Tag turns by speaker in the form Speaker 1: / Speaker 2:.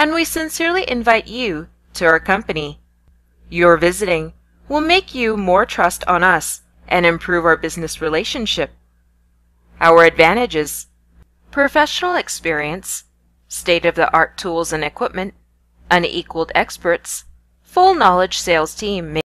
Speaker 1: and we sincerely invite you to our company. Your visiting will make you more trust on us and improve our business relationship. Our advantages: professional experience, state-of-the-art tools and equipment, unequaled experts, full knowledge sales team